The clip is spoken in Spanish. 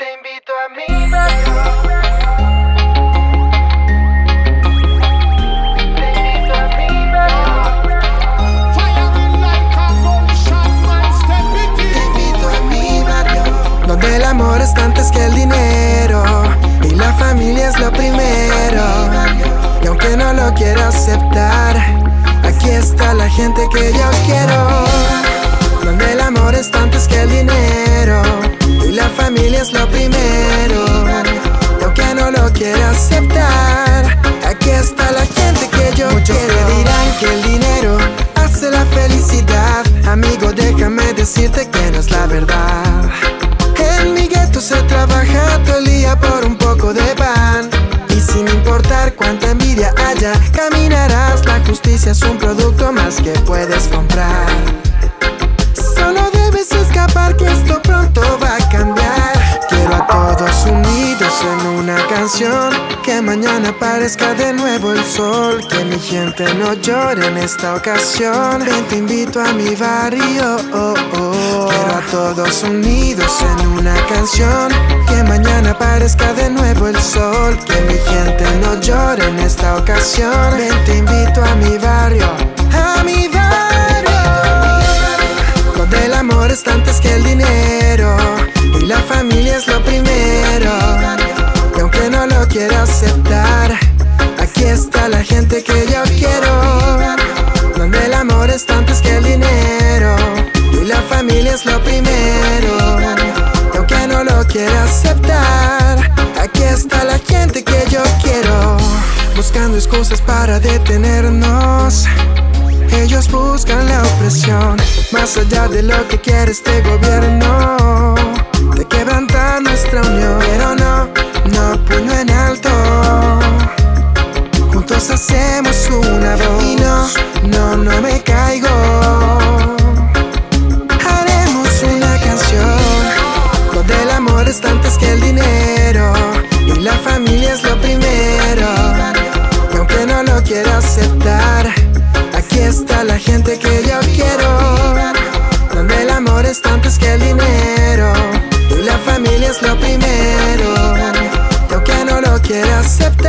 Te invito a mi barrio. Te invito a mi barrio. Te invito a mi barrio, donde el amor es antes que el dinero y la familia es lo primero. Y aunque no lo quiero aceptar, aquí está la gente que yo quiero. Donde el amor es antes que el dinero y la familia es lo primero. Y aunque no lo quiero aceptar, aquí está la gente que yo quiero. Muchos te dirán que el dinero hace la felicidad. Amigo, déjame decirte que no es la verdad. En mi gueto se trabaja todo el día por un poco de pan. Y sin importar cuánta envidia haya, caminarás. La justicia es un producto más que puedes comprar. Solo debes escapar, que esto pronto va a cambiar. Quiero a todos unidos en una canción, que mañana aparezca de nuevo el sol, que mi gente no llore en esta ocasión. Ven, te invito a mi barrio. Quiero a todos unidos en una canción, que mañana aparezca de nuevo el sol, que mi gente no llore en esta ocasión. Ven, te invito a mi barrio, a mi barrio, donde el amor es antes que el dinero y la familia es lo primero. Y aunque no lo quiero aceptar, aquí está la gente que yo quiero. Donde el amor es antes que el dinero y la familia es lo primero. Y aunque no lo quiero aceptar, aquí está la gente que yo quiero. Buscando excusas para detenernos, ellos buscan la opresión, más allá de lo que quiere este gobierno, de quebrantar nuestra unión. Pero no, puño en alto, juntos hacemos una voz. Y no me caigo, haremos una canción, donde el amor es antes que el dinero y la familia es lo primero. Y aunque no lo quiero aceptar, aquí está la gente que yo quiero. Donde el amor es antes que el dinero y la familia es lo primero. Y aunque no lo quiero aceptar,